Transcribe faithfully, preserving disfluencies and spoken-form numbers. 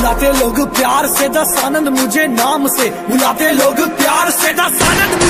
बुलाते लोग प्यार से दस आनंद मुझे नाम से, बुलाते लोग प्यार से दस आनंद